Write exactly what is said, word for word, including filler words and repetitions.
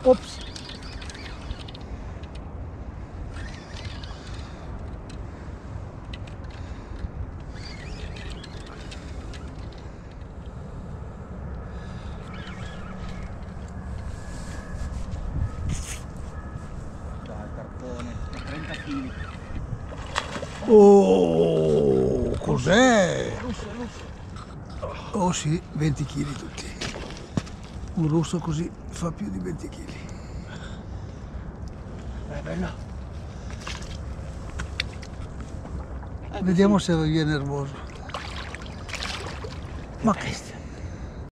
Ops. Dai, cartone, trenta chili. Oh, cos'è? Russo, russo. Oh sì, venti chili tutti. Un russo così fa più di venti chili. È bello. Vediamo se viene nervoso. Ma che